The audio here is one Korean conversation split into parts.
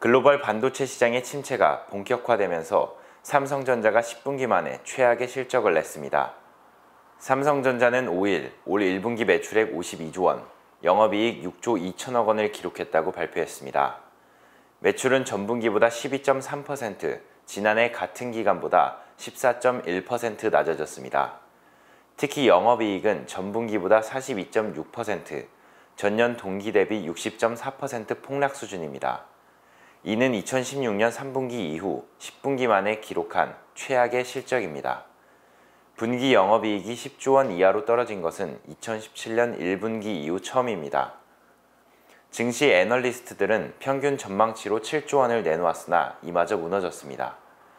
글로벌 반도체 시장의 침체가 본격화되면서 삼성전자가 10분기 만에 최악의 실적을 냈습니다. 삼성전자는 5일 올 1분기 매출액 52조 원, 영업이익 6조 2천억 원을 기록했다고 발표했습니다. 매출은 전분기보다 12.3%, 지난해 같은 기간보다 14.1% 낮아졌습니다. 특히 영업이익은 전분기보다 42.6%, 전년 동기 대비 60.4% 폭락 수준입니다. 이는 2016년 3분기 이후 10분기 만에 기록한 최악의 실적입니다. 분기 영업이익이 10조 원 이하로 떨어진 것은 2017년 1분기 이후 처음입니다. 증시 애널리스트들은 평균 전망치로 7조 원을 내놓았으나 이마저 무너졌습니다.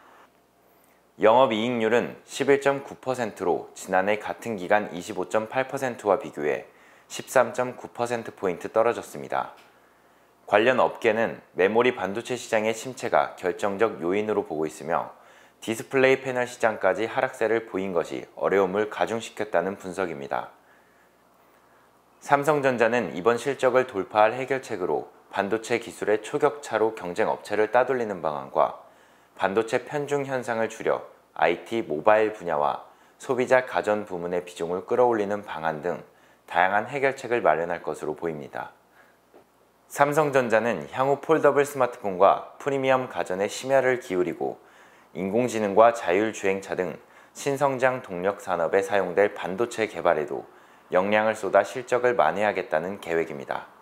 영업이익률은 11.9%로 지난해 같은 기간 25.8%와 비교해 13.9%포인트 떨어졌습니다. 관련 업계는 메모리 반도체 시장의 침체가 결정적 요인으로 보고 있으며 디스플레이 패널 시장까지 하락세를 보인 것이 어려움을 가중시켰다는 분석입니다. 삼성전자는 이번 실적을 돌파할 해결책으로 반도체 기술의 초격차로 경쟁 업체를 따돌리는 방안과 반도체 편중 현상을 줄여 IT, 모바일 분야와 소비자 가전 부문의 비중을 끌어올리는 방안 등 다양한 해결책을 마련할 것으로 보입니다. 삼성전자는 향후 폴더블 스마트폰과 프리미엄 가전에 심혈을 기울이고 인공지능과 자율주행차 등 신성장 동력 산업에 사용될 반도체 개발에도 역량을 쏟아 실적을 만회하겠다는 계획입니다.